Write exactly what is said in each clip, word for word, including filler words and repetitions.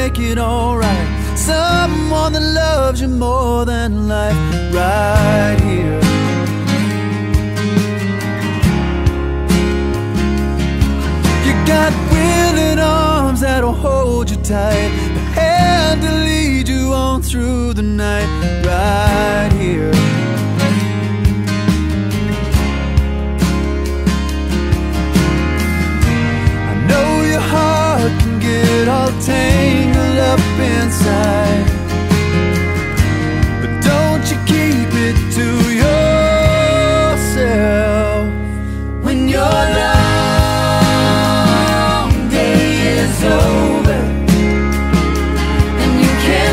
make it alright. Someone that loves you more than life, right here. You got willing arms that'll hold you tight, a hand to lead you on through the night, right here. I know your heart can get all tangled up inside, but don't you keep it to yourself. When your long day is over and you can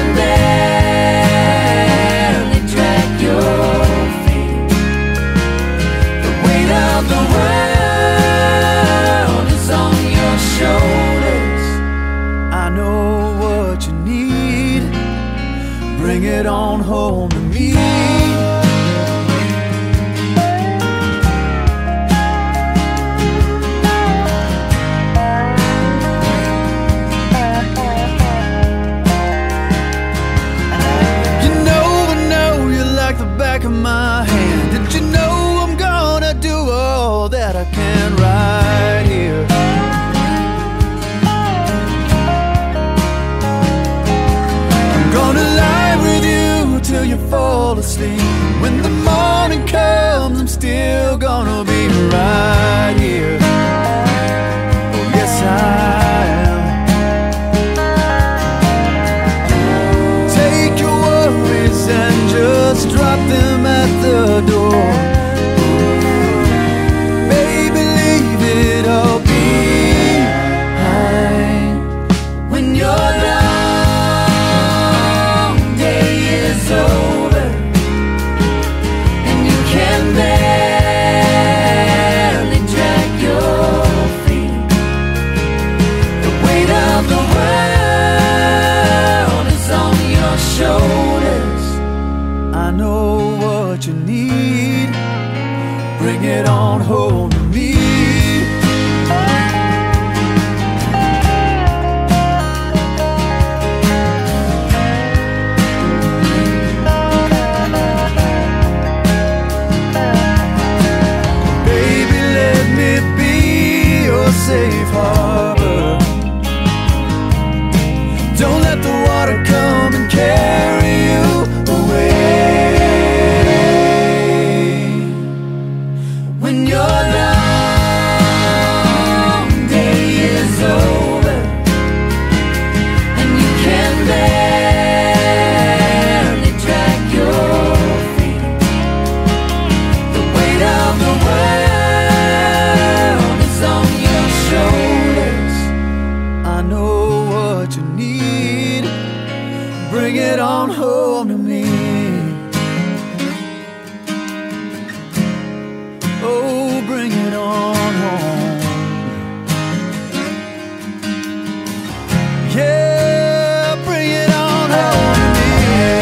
barely drag your feet, the weight of the world is on your shoulders. I know what you need, bring it on home to me. You know I know you like the back of my hand. Did you know I'm gonna do all that I can right here? Gonna lie with you till you fall asleep. When the morning comes, I'm still gonna be right here. Oh yes I am. Take your worries and just drop them at the door. Baby, leave it all behind. When you're over and you can barely drag your feet, the weight of the world is on your shoulders. I know what you need, bring it on home to me. Safe harbor. Don't let the water come and carry you away. When your long day is over and you can barely drag your feet, the weight of the world is on your shoulders. I know what you need, bring it on home to me. Oh, bring it on home. Yeah, bring it on home to me.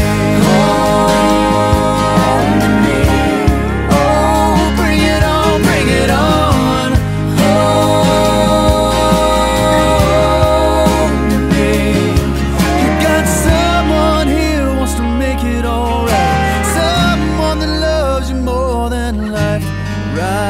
Home to me. Oh, bring it on, bring it on. Home to me. You got someone here who wants to make it alright, someone that loves you more than life, right?